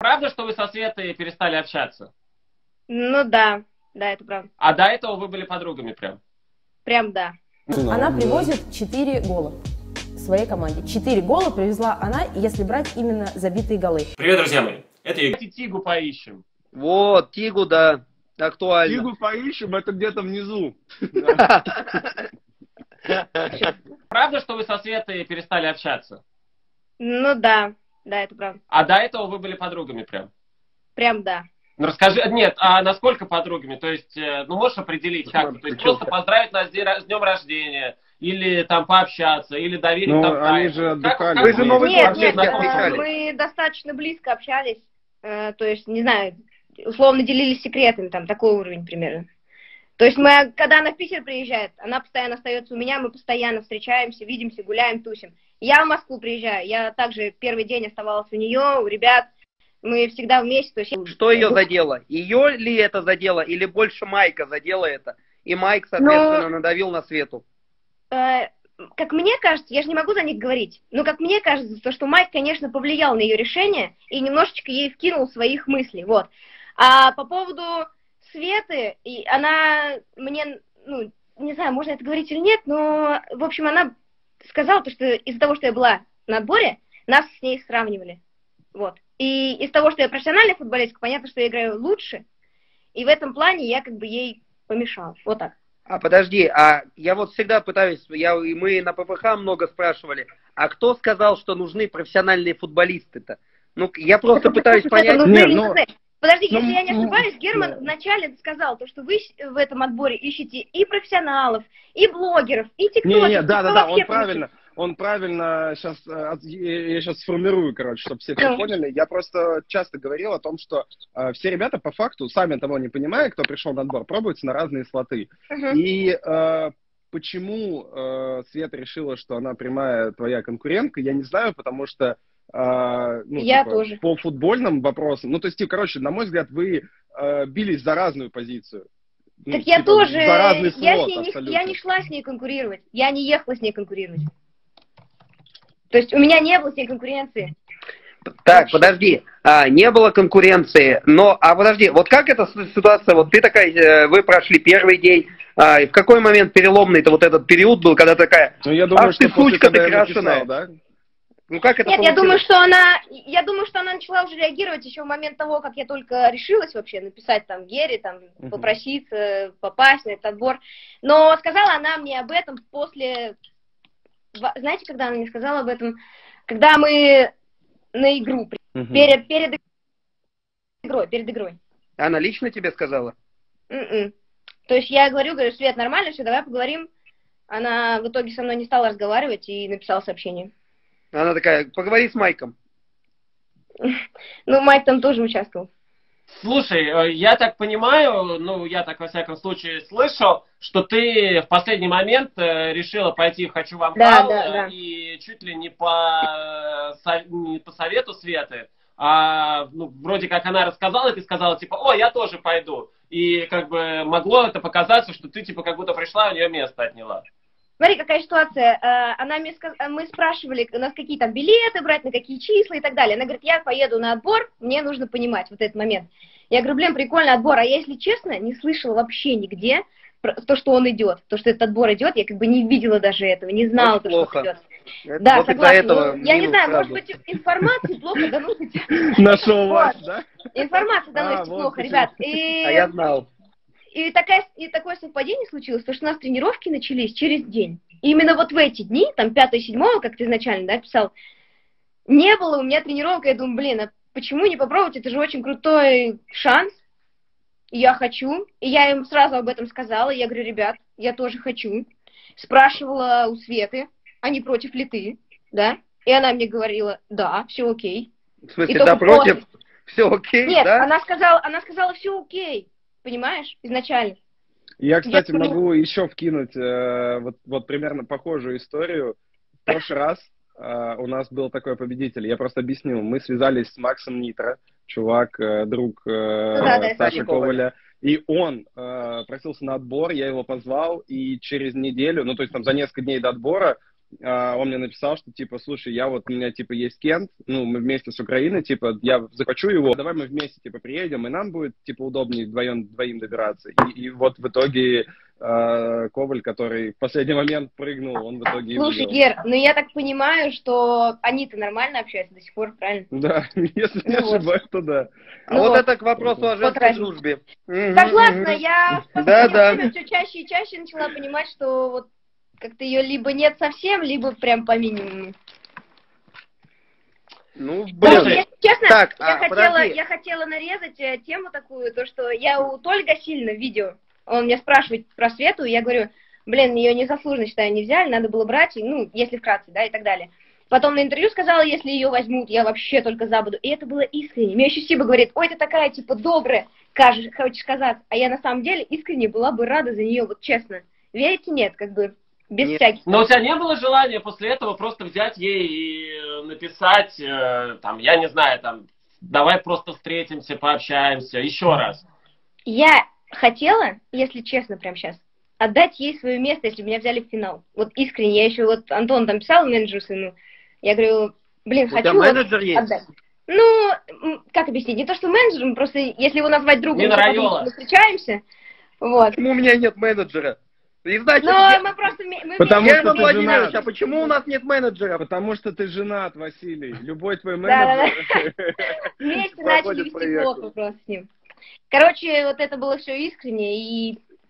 Правда, что вы со Светой перестали общаться? Ну да, да, это правда. А до этого вы были подругами прям? Прям да. Она привозит 4 гола своей команде. 4 гола привезла она, если брать именно забитые голы. Привет, друзья мои. Это я. Тигу поищем. Вот, Тигу, да, актуально. Тигу поищем, это где-то внизу. Правда, что вы со Светой перестали общаться? Ну да, да, это правда. А до этого вы были подругами прям? Прям да. Ну расскажи, нет, а насколько подругами? То есть, ну можешь определить как-то? То есть просто поздравить нас с днем рождения, или там пообщаться, или доверить Ну, там они же отдыхали. Вы же Новый год Нет, вместе отмечали. мы достаточно близко общались, то есть, не знаю, условно делились секретами, там, такой уровень примерно. То есть мы, когда она в Питер приезжает, она постоянно остается у меня, мы постоянно встречаемся, видимся, гуляем, тусим. Я в Москву приезжаю, я также первый день оставалась у нее, у ребят, мы всегда вместе. То есть... Что ее задело? Ее ли это задело, или больше Майка задело это? И Майк, соответственно, надавил на Свету. Как мне кажется, я же не могу за них говорить, но как мне кажется, то, что Майк, конечно, повлиял на ее решение и немножечко ей вкинул своих мыслей, вот. А по поводу Светы, и она мне, ну, не знаю, можно это говорить или нет, но, в общем, она сказала, то, что из-за того, что я была на отборе, нас с ней сравнивали, вот. И из того, что я профессиональная футболистка, понятно, что я играю лучше, и в этом плане я как бы ей помешала, вот так. А подожди, а я вот всегда пытаюсь, мы на ППХ много спрашивали, а кто сказал, что нужны профессиональные футболисты-то? Ну, я просто пытаюсь понять... Подожди, если я не ошибаюсь, Герман вначале сказал, то, что вы в этом отборе ищете и профессионалов, и блогеров, и тиктокеров. Да, он правильно, сейчас, я сейчас сформирую, короче, чтобы все поняли. Я просто часто говорил о том, что все ребята по факту, сами того не понимая, кто пришел на отбор, пробуются на разные слоты. И почему Света решила, что она прямая твоя конкурентка, я не знаю, потому что я тоже. По футбольным вопросам, ну, то есть, короче, на мой взгляд, вы бились за разную позицию. Так я тоже, за разный слот, я не шла с ней конкурировать, я не ехала с ней конкурировать. То есть у меня не было с ней конкуренции. Так, подожди, не было конкуренции, подожди, вот как эта ситуация, вот ты такая, вы прошли первый день, в какой момент переломный-то вот этот период был, когда такая, ну, я думаю, что ты сучка, ты крашеная. Да? Ну, как это Нет, получилось? я думаю, что она начала уже реагировать еще в момент того, как я только решилась вообще написать там Гере, там, попроситься, попасть на этот отбор. Но сказала она мне об этом после, знаете, когда она мне сказала об этом? Когда мы на игру, перед игрой. Она лично тебе сказала? То есть я говорю, Свет, нормально все, давай поговорим. Она в итоге со мной не стала разговаривать и написала сообщение. Она такая, поговори с Майком. Ну, Майк там тоже участвовал. Слушай, я так понимаю, ну, я так во всяком случае слышал, что ты в последний момент решила пойти в «Хочу вам бал», и чуть ли не по совету Светы, а ну, вроде как она рассказала, и ты сказала, типа, о, я тоже пойду. И как бы могло это показаться, что ты типа как будто пришла, у нее место отняла. Смотри, какая ситуация. Мы спрашивали, у нас какие там билеты брать, на какие числа и так далее. Она говорит, я поеду на отбор, мне нужно понимать вот этот момент. Я говорю, блин, прикольный отбор. А я, если честно, не слышала вообще нигде то, что он идет. То, что этот отбор идет, я как бы не видела даже этого, не знала, то, что он идет. Да, вот согласна. Я не знаю, может быть, информации плохо доносите. Нашел вас, да? Информация доносите плохо, ребят. А я знал. И такое совпадение случилось, потому что у нас тренировки начались через день. И именно вот в эти дни, там 5-7, как ты изначально, да, писал, не было у меня тренировок, я думаю, блин, а почему не попробовать, это же очень крутой шанс, я хочу. И я им сразу об этом сказала, я говорю, ребят, я тоже хочу. Спрашивала у Светы, а не против ли ты, да? И она мне говорила, да, все окей. В смысле, да, против, все окей, нет, да? она сказала, все окей. Понимаешь, изначально. Я, кстати, могу еще вкинуть вот примерно похожую историю. В прошлый раз у нас был такой победитель, я просто объясню. Мы связались с Максом Нитро, чувак, друг Саши Коваля. И он просился на отбор, я его позвал, и через неделю, ну то есть там за несколько дней до отбора, он мне написал, что, типа, слушай, у меня, типа, есть Кент, ну, мы вместе с Украиной, типа, я захвачу его, давай мы вместе, типа, приедем, и нам будет, типа, удобнее двоим добираться. И вот в итоге Коваль, который в последний момент прыгнул, он в итоге и Слушай, выиграл. Гер, ну я так понимаю, что они-то нормально общаются до сих пор, правильно? Да, если не ошибаюсь, то да. А вот это к вопросу о женской дружбе. Согласна, я в Да, время все чаще и чаще начала понимать, что вот как-то ее либо нет совсем, либо прям по минимуму. Ну, Даже, блин. если честно, Так, я хотела нарезать тему такую, то, что я у Толи Гасильна видео, он меня спрашивает про Свету, и я говорю, блин, ее незаслуженно, считаю, не взяли, надо было брать, ну, если вкратце, да, и так далее. Потом на интервью сказала, если ее возьмут, я вообще только за буду. И это было искренне. Мне еще Сиба говорит, ой, ты такая, типа, добрая, хочешь казаться. А я на самом деле искренне была бы рада за нее, вот честно. Верите, нет, как бы, без всяких. Но у тебя не было желания после этого просто взять ей и написать, там, я не знаю, там, давай просто встретимся, пообщаемся, еще раз? Я хотела, если честно, прямо сейчас, отдать ей свое место, если бы меня взяли в финал. Вот искренне. Я еще, вот Антон там писал менеджеру своему, я говорю, блин, хочу вот менеджер есть? отдать. Ну, как объяснить, не то, что менеджером, просто если его назвать другом, то потом мы встречаемся. Вот. Почему у меня нет менеджера? И значит, мы просто... Потому что ты Владимирович, женат. а почему у нас нет менеджера? Потому что ты женат, Василий. Любой твой менеджер... Вместе начали вести плохо просто с ним. Короче, вот это было все искренне,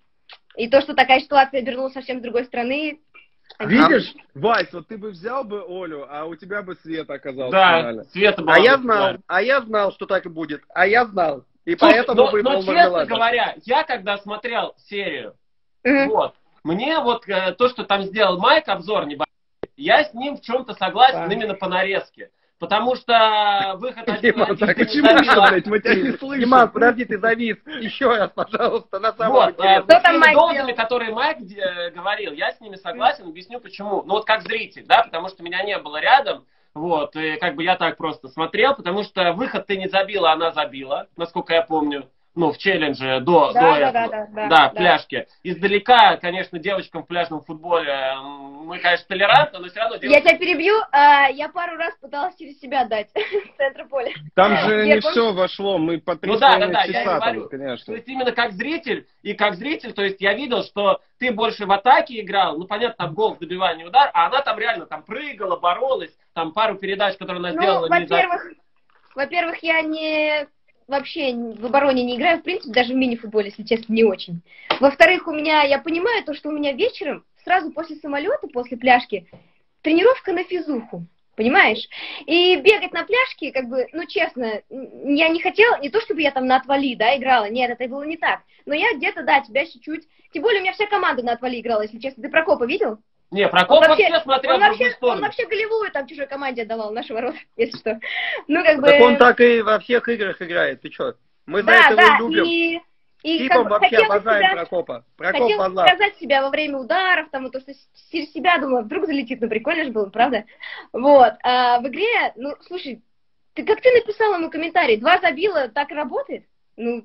и то, что такая ситуация обернулась совсем с другой стороны... Видишь, Вась, вот ты бы взял бы Олю, а у тебя бы Света оказалась. Да, Света была. А я знал, что так и будет. А я знал. И слушай, поэтому выбрал но честно Мармеладов. говоря, я когда смотрел серию, вот, мне вот то, что там сделал Майк, обзор небольшой, я с ним в чем-то согласен именно по нарезке. Потому что выход один на один... Почему что, блядь, мы тебя не слышим? Диман, подожди, ты завис. Еще раз, пожалуйста, на самом Вот, интересном. с теми доводами, которые Майк говорил, я с ними согласен, объясню почему. Ну вот как зритель, да, потому что меня не было рядом, вот, и как бы я так просто смотрел, потому что выход ты не забила, она забила, насколько я помню. Ну, в челлендже до этого. Да, пляжки. Издалека, конечно, девочкам в пляжном футболе мы, конечно, толерантны, но все равно... Я тебя перебью, я пару раз пыталась через себя дать в центр поля. Там же не все вошло, мы по 3 часа там, конечно. То есть именно как зритель, то есть я видел, что ты больше в атаке играл, ну, понятно, там гол, добивание, удар, а она там реально там прыгала, боролась, там пару передач, которые она сделала. Во-первых, я вообще в обороне не играю, в принципе, даже в мини-футболе, если честно, не очень. Во-вторых, я понимаю то, что у меня вечером, сразу после самолета, после пляжки, тренировка на физуху, понимаешь? И бегать на пляжке, как бы, ну, честно, я не хотела, не то, чтобы я там на отвали, да, играла, нет, это было не так, но я где-то, да, тебя чуть-чуть, тем более у меня вся команда на отвали играла, если честно. Ты Прокопа видел? Не, Прокоп вообще смотрел в другую сторону. Он вообще голевую там чужой команде отдавал, наши ворота, если что. Ну, как бы... Так он так и во всех играх играет, ты что? Мы за это его любим. Типом вообще обожаем Прокопа. Хотел показать себя во время ударов, там, то, что через себя, думала, вдруг залетит, ну, прикольно же было, правда? Вот. А в игре, ну, слушай, как ты написал ему комментарий, 2 забила, так и работает? Ну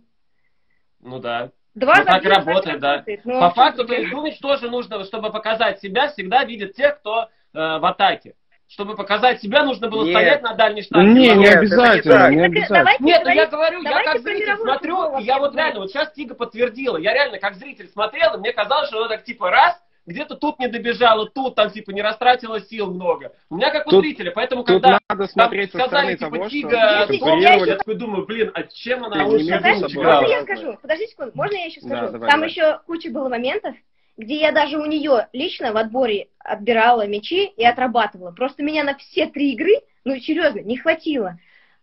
да. 2 забила, так работает, да. Ну, по факту, то есть, думать тоже нужно, чтобы показать себя, всегда видят тех, кто в атаке. Чтобы показать себя, нужно было стоять на дальней штанге. Не обязательно, не обязательно. Нет, я говорю, я как зритель смотрю, и я вот реально, вот сейчас Тига подтвердила, я реально как зритель смотрел, и мне казалось, что она так типа раз, где-то тут не добежала, тут там типа не растратила сил много. У меня как у зрителя, поэтому когда надо смотреть там сказали, типа, Тига, я такой думаю, блин, а чем она лучше можно я скажу? Подожди секунду, можно я еще скажу? Там еще куча было моментов, где я даже у нее лично в отборе отбирала мячи и отрабатывала. Просто меня на все 3 игры, ну, серьезно, не хватило.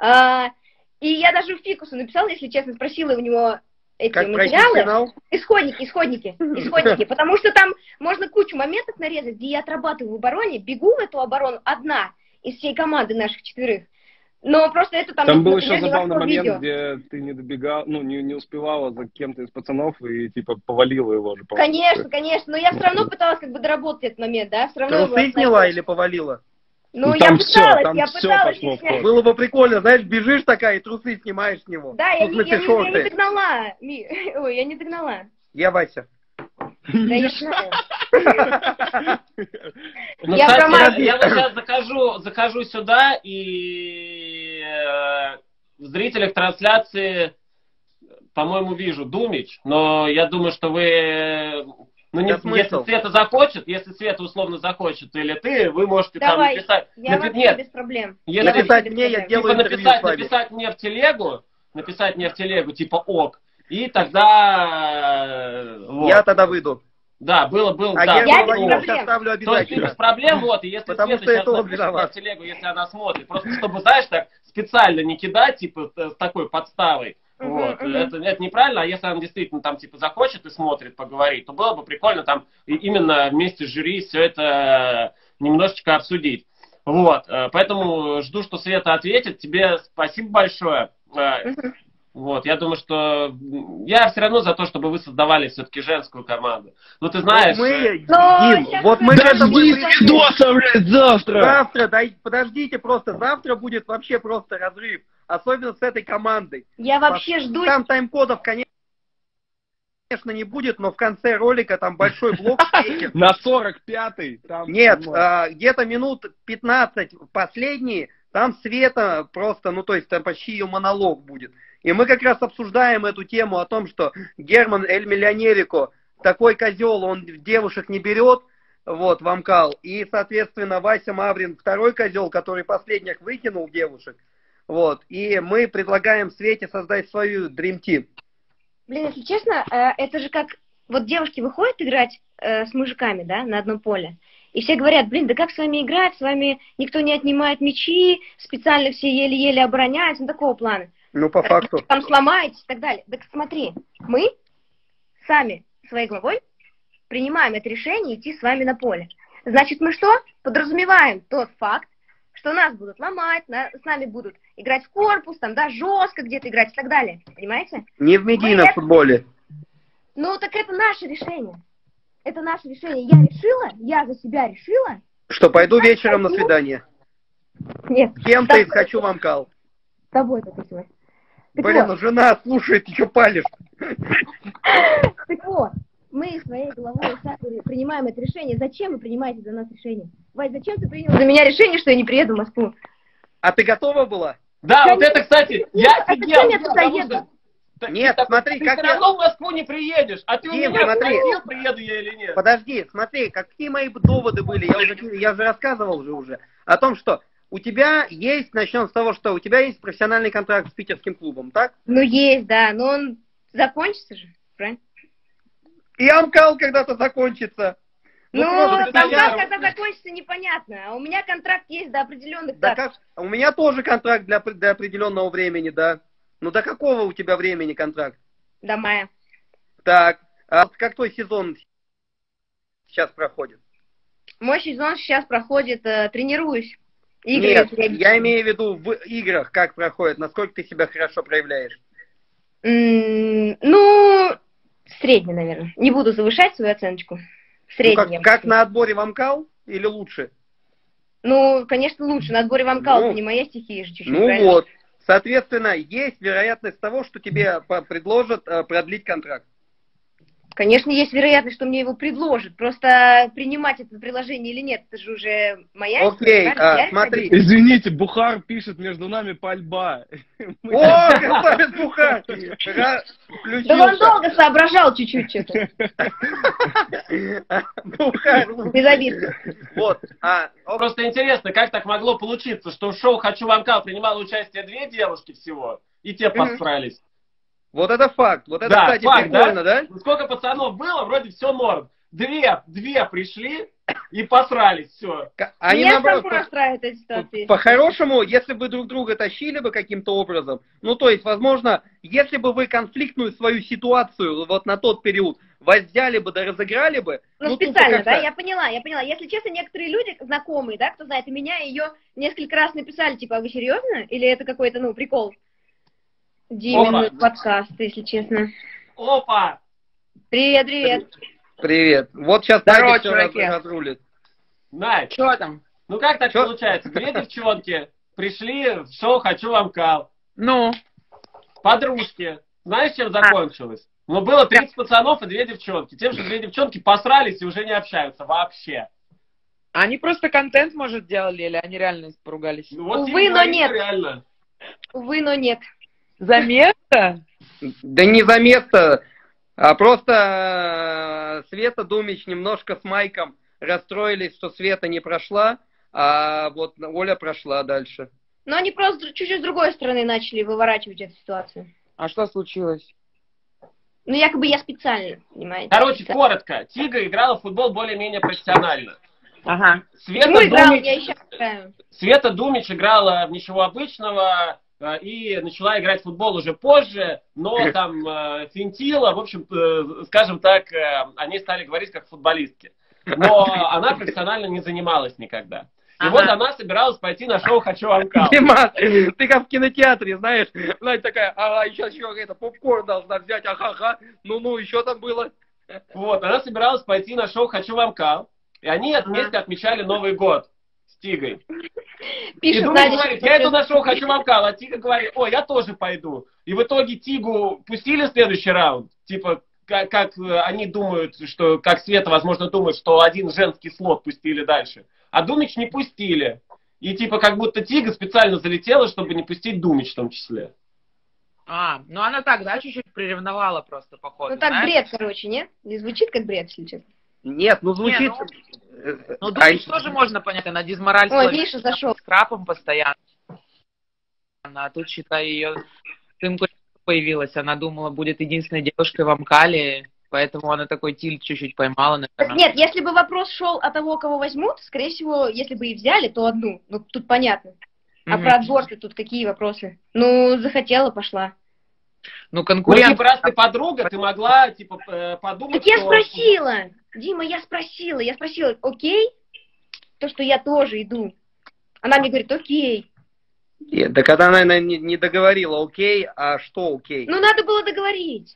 И я даже в Фикусу написала, если честно, спросила у него эти материалы. Исходники. Потому что там можно кучу моментов нарезать, где я отрабатываю в обороне, бегу в эту оборону одна из всей команды наших 4. Но просто это там был еще забавный момент, где ты не добегал, ну, не успевала за кем-то из пацанов и, типа, повалила его же. Конечно, но я все равно пыталась, как бы, доработать этот момент, да, все равно... Трусы сняла или повалила? Ну, я пыталась их снять. Было бы прикольно, знаешь, бежишь такая и трусы снимаешь с него. Да, я не догнала. Ой, я не догнала. Я Вася. Да, я знаю. Ну, кстати, я вот сейчас захожу сюда, и в зрителях трансляции, по-моему, вижу Думич, но я думаю, что вы... Ну, если Света захочет, если Света условно захочет, или ты, вы можете там написать... Я вообще без проблем. Написать мне, я делаю интервью с вами. Написать мне в телегу, типа ок, и тогда... Вот. Я тогда выйду. Да, было, а да. Я оставлю обязательно. То есть без проблем, вот, и если потому Света сейчас напишет в телегу, если она смотрит, просто чтобы, знаешь, так специально не кидать, типа, с такой подставой. Вот. Это неправильно, а если она действительно там типа захочет и смотрит, поговорить, то было бы прикольно там именно вместе с жюри все это немножечко обсудить. Вот, поэтому жду, что Света ответит. Тебе спасибо большое. Вот, я думаю, что я все равно за то, чтобы вы создавали все-таки женскую команду. Ну, ты знаешь... Дим, вот мы к этому завтра! Завтра, подождите просто, завтра будет вообще просто разрыв. Особенно с этой командой. Я вообще жду... Там тайм-кодов, конечно, не будет, но в конце ролика там большой блок светит. На 45-й? Нет, где-то минут 15 последние, там Света просто, ну то есть там почти ее монолог будет. И мы как раз обсуждаем эту тему о том, что Герман Эль Миллионерико такой козел, он девушек не берет, вот, в Амкал. И, соответственно, Вася Маврин второй козел, который последних выкинул девушек. Вот, и мы предлагаем Свете создать свою Dream Team. Блин, если честно, это же как... Вот девушки выходят играть с мужиками, да, на одном поле. И все говорят, блин, да как с вами играть, с вами никто не отнимает мячи, специально все еле-еле обороняются, ну такого плана. Ну, по факту. Там сломаетесь и так далее. Так смотри, мы сами своей головой принимаем это решение идти с вами на поле. Значит, мы что? Подразумеваем тот факт, что нас будут ломать, с нами будут играть в корпус, там, да, жестко где-то играть и так далее. Понимаете? Не в медийном футболе. Ну, так это наше решение. Это наше решение. Я решила, я за себя решила. Что, пойду вечером на свидание? Нет. С кем-то из «Хочу в Амкал». С тобой только сегодня. Блин, ну жена слушает, ты что палишь? Так вот, мы своей головой сами принимаем это решение. Зачем вы принимаете за нас решение? Вась, зачем ты принял за меня решение, что я не приеду в Москву? А ты готова была? Да, вот это, кстати, я офигел. Нет, смотри, как ты все равно в Москву не приедешь, а ты у меня спросил, приеду я или нет. Подожди, смотри, какие мои доводы были, я же рассказывал уже о том, что у тебя есть, начнем с того, что у тебя есть профессиональный контракт с питерским клубом, так? Ну есть, да, но он закончится же, правильно? И Амкал когда-то закончится. Ну, Амкал когда закончится, непонятно. А у меня контракт есть до определенных дат. Да, у меня тоже контракт для определенного времени, да. Ну, до какого у тебя времени контракт? До мая. Так, а как твой сезон сейчас проходит? Мой сезон сейчас проходит, тренируюсь. Нет, я имею в виду в играх, как проходит, насколько ты себя хорошо проявляешь? Ну, средне, наверное. Не буду завышать свою оценочку. Средне. Ну, как на отборе в Амкал или лучше? Ну, конечно, лучше. На отборе в Амкал, это не моя стихия же чуть-чуть. Ну правильно? Вот. Соответственно, есть вероятность того, что тебе предложат продлить контракт. Конечно, есть вероятность, что мне его предложат. Просто принимать это предложение или нет, это же уже моя история. Окей, смотри. Извините, Бухар пишет между нами пальба. О, красавец Бухар! Да он долго соображал чуть-чуть что-то. Бухар. Без обид. Вот. Просто интересно, как так могло получиться, что в шоу «Хочу в Амкал» принимало участие 2 девушки всего, и те посрались. Вот это факт. Вот это, да, кстати, факт, прикольно, да? Сколько пацанов было, вроде все норм. Две пришли и посрались, все. Они меня наоборот, устраивает эта ситуация. По-хорошему, если бы друг друга тащили бы каким-то образом, ну, то есть, возможно, если бы вы конфликтную свою ситуацию вот на тот период взяли бы, да разыграли бы. Ну, специально, да, я поняла. Если честно, некоторые люди, знакомые, да, кто знает меня, ее несколько раз написали, типа, а вы серьезно? Или это какой-то, ну, прикол? Димин подкаст, если честно. Опа! Привет. Привет. Вот сейчас Надя все разрулит. Надь, что там? Ну как так получается? 2 девчонки пришли в шоу «Хочу в Амкал». Ну? Подружки. Знаешь, чем закончилось? Ну, было 30 пацанов и 2 девчонки. Тем, что 2 девчонки посрались и уже не общаются вообще. Они просто контент, может, делали, или они реально поругались? Ну, вот Увы, но нет. Реально. Увы, но нет. За место? Да не за место, а просто Света Думич немножко с Майком расстроились, что Света не прошла, а вот Оля прошла дальше. Но они просто чуть-чуть с другой стороны начали выворачивать эту ситуацию. А что случилось? Ну, якобы я специально, понимаете? Короче, коротко. Тига играла в футбол более-менее профессионально. Ага. Света Думич играла в ничего обычного и начала играть в футбол уже позже, но там финтила, в общем, скажем так, они стали говорить как футболистки. Но она профессионально не занималась никогда. И вот она собиралась пойти на шоу «Хочу вам кал». Дима, ты как в кинотеатре, знаешь, Надя такая, ага, сейчас еще это, попкорн должна взять, ага, ну, еще там было. Вот, она собиралась пойти на шоу «Хочу вам кал», и они вместе отмечали Новый год с Тигой. Пишет, и Думич говорит, я иду на шоу «Хочу вам кал», а Тига говорит, ой, я тоже пойду. И в итоге Тигу пустили в следующий раунд, типа, как они думают, что, как Света, возможно, думает, что один женский слот пустили дальше. А Думич не пустили. И типа как будто Тига специально залетела, чтобы не пустить Думич в том числе. Ну она так, да, чуть-чуть приревновала просто, походу. Ну так знаешь? Бред, короче, нет? Не звучит как бред, если честно. Нет, ну звучит... Ну Думич тоже можно понять, она дизмораль Миша зашел. С крапом постоянно. А тут, считай, ее сынку появилась. Она думала, будет единственной девушкой в Амкале. Поэтому она такой тильт чуть-чуть поймала, наверное. Нет, если бы вопрос шел о того, кого возьмут, скорее всего, если бы и взяли, то одну. Ну, тут понятно. А про отбор-то тут какие вопросы? Ну, захотела, пошла. Ну, конкурент... Ну, типа, раз ты подруга, ты могла, типа, подумать, так я спросила, Дима, я спросила, окей? То, что я тоже иду. Она мне говорит, окей. Нет, так она, наверное, не договорила, окей, а что окей? Ну, надо было договорить.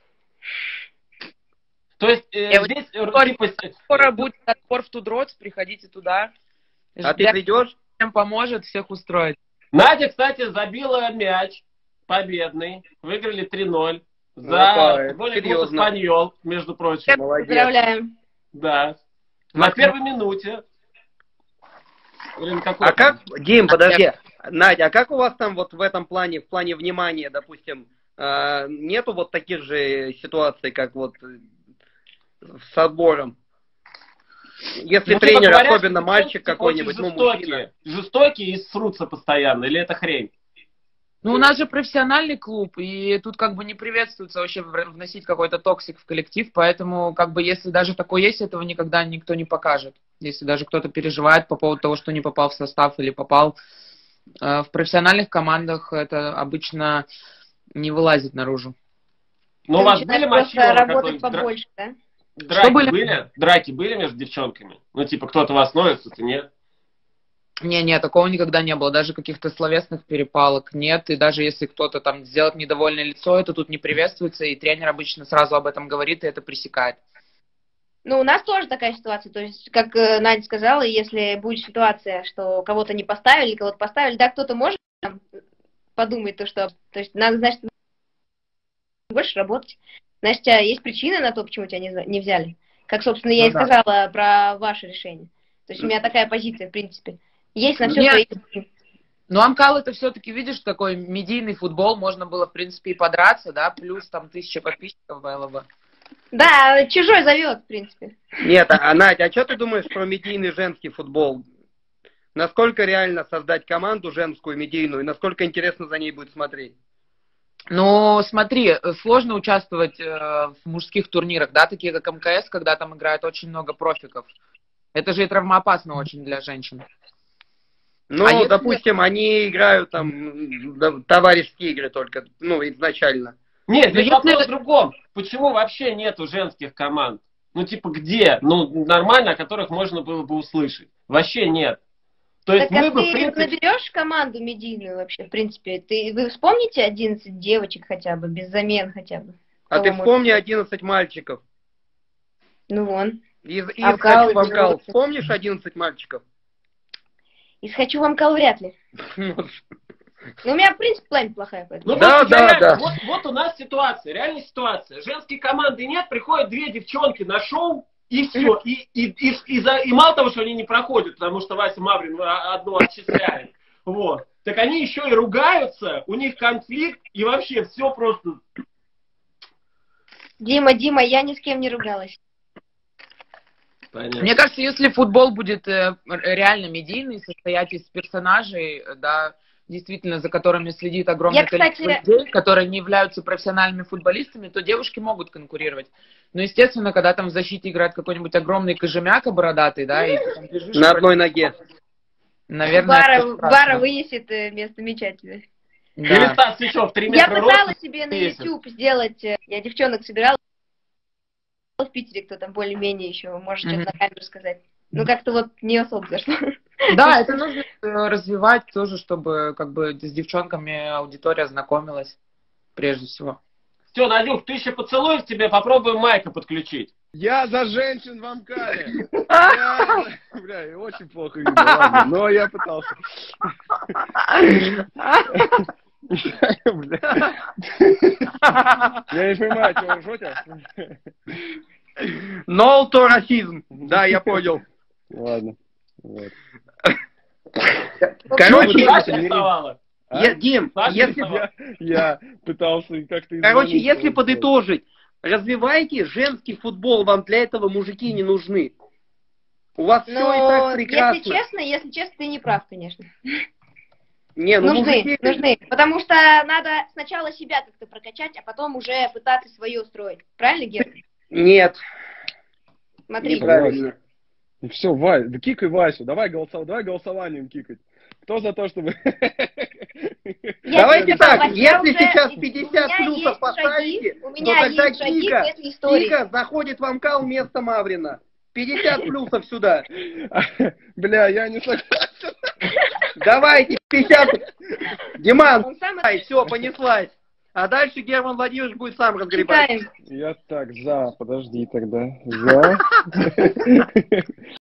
То есть здесь... Скоро будет отбор в Тудроц, приходите туда. А ты придешь? Всем поможет, всех устроить. Надя, кстати, забила мяч победный. Выиграли 3-0. За футбольный клуб «Испаньол», между прочим. Молодец. Поздравляем. Да. На первой минуте. А как, Дим, подожди. Надя, а как у вас там вот в этом плане, в плане внимания, допустим, нету вот таких же ситуаций, как вот с отбором? Если тренер, говорят, особенно мальчик какой-нибудь, ну, мужчина. Жестокие и ссрутся постоянно, или это хрень? Ну, у нас же профессиональный клуб, и тут как бы не приветствуется вообще вносить какой-то токсик в коллектив, поэтому как бы если даже такое есть, этого никогда никто не покажет. Если даже кто-то переживает по поводу того, что не попал в состав или попал в профессиональных командах, это обычно не вылазит наружу. Ну, у вас были мочи? Работать побольше, да? Драки были между девчонками? Ну, типа, кто-то вас ноет, кто-то нет? Не, такого никогда не было. Даже каких-то словесных перепалок нет. И даже если кто-то там сделает недовольное лицо, это тут не приветствуется. И тренер обычно сразу об этом говорит и это пресекает. Ну, у нас тоже такая ситуация. То есть, как Надя сказала, если будет ситуация, что кого-то не поставили, кого-то поставили, да, кто-то может там, подумать, то есть, надо, значит, больше работать. Значит, есть причина на то, почему тебя не взяли. Как, собственно, я и сказала про ваше решение. То есть, у меня такая позиция, в принципе. Есть на все свои... Ну, Амкал это все-таки, видишь, такой медийный футбол, можно было, в принципе, и подраться, да, плюс там 1000 подписчиков было бы. Да, чужой зовет, в принципе. Нет, Надя, а что ты думаешь про медийный женский футбол? Насколько реально создать команду женскую медийную, и насколько интересно за ней будет смотреть? Ну, смотри, сложно участвовать в мужских турнирах, да, такие как МКС, когда там играет очень много профиков. Это же и травмоопасно очень для женщин. Ну, допустим, они играют там товарищеские игры только, ну, изначально. Нет, здесь вопрос в другом. Почему вообще нету женских команд? Ну, типа, где? Ну, нормально, о которых можно было бы услышать. Вообще нет. То есть так мы бы, ты в принципе... наберешь команду медийную вообще, в принципе? Вы вспомните 11 девочек хотя бы, без замен хотя бы? А ты вспомни 11 мальчиков. Ну, вон. Из «Хочу вам кал». Вспомнишь 11 мальчиков? Из «Хочу вам кал» вряд ли. Ну, у меня, в принципе, память плохая, поэтому. Ну, Да, да. Вот у нас ситуация, реальная ситуация. Женской команды нет, приходят две девчонки на шоу, и все. И мало того, что они не проходят, потому что Вася Маврин одну отчисляет. Вот. Так они еще и ругаются, у них конфликт, и вообще все просто... Дима, я ни с кем не ругалась. Понятно. Мне кажется, если футбол будет реально медийный, состоять из персонажей, да, действительно, за которыми следит огромное количество людей, которые не являются профессиональными футболистами, то девушки могут конкурировать. Но, естественно, когда там в защите играет какой-нибудь огромный кожемяка бородатый, да, и ты там бежишь... На одной ноге. Наверное, Бара вынесет вместо мяча тебе. Да. Или Стас Сычев, 3 метра Я пыталась себе на YouTube сделать, я девчонок собирала в Питере, кто там более-менее еще может что-то на камеру сказать. Ну, как-то вот не особо зашло. Да, это нужно развивать тоже, чтобы как бы с девчонками аудитория знакомилась, прежде всего. Все, Надюх, 1000 поцелуев тебе, попробуем Майка подключить. Я за женщин в Амкаре. Бля, очень плохо видно, ладно, но я пытался. Я не понимаю, что вы ржете? No to расизм. Да, я понял. Ладно. Вот. Короче, Дим, если... Я пытался как-то... Короче, если подытожить, развивайте женский футбол, вам для этого мужики не нужны. У вас все и так прекрасно. Если честно, ты не прав, конечно. Не, ну нужны. Потому что надо сначала себя как-то прокачать, а потом уже пытаться свое устроить. Правильно, Гера? Нет. Смотри. Неправильно. Ну все, Вась, да кикай Васю, давай голосованием кикать. Кто за то, чтобы... Давайте так, если сейчас 50 плюсов поставите, то тогда Кика заходит в Амкал вместо Маврина. 50 плюсов сюда. Бля, я не согласен. Давайте, 50. Диман, все, понеслась. А дальше Герман Владимирович будет сам разгребать. Я так, подожди тогда. За.